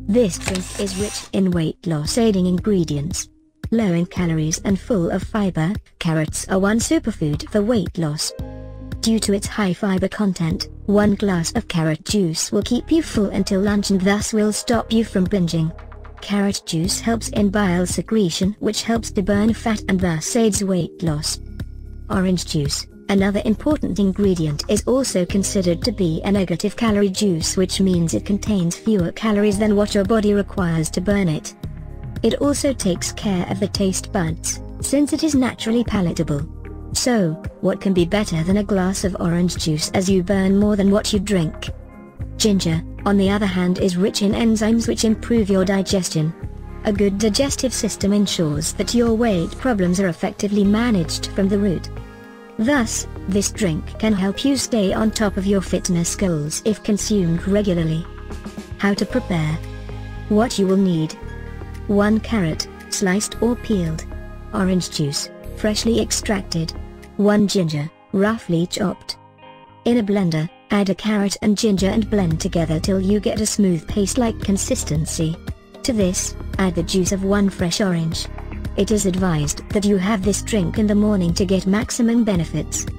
This drink is rich in weight loss aiding ingredients. Low in calories and full of fiber, carrots are one superfood for weight loss. Due to its high fiber content, 1 glass of carrot juice will keep you full until lunch and thus will stop you from binging. Carrot juice helps in bile secretion, which helps to burn fat and thus aids weight loss. Orange juice, another important ingredient, is also considered to be a negative calorie juice, which means it contains fewer calories than what your body requires to burn it. It also takes care of the taste buds, since it is naturally palatable. So, what can be better than a glass of orange juice as you burn more than what you drink? Ginger, on the other hand, is rich in enzymes which improve your digestion. A good digestive system ensures that your weight problems are effectively managed from the root. Thus, this drink can help you stay on top of your fitness goals if consumed regularly. How to prepare? What you will need: 1 carrot, sliced or peeled. Orange juice, freshly extracted. 1 ginger, roughly chopped. In a blender, add a carrot and ginger and blend together till you get a smooth paste-like consistency. To this, add the juice of 1 fresh orange. It is advised that you have this drink in the morning to get maximum benefits.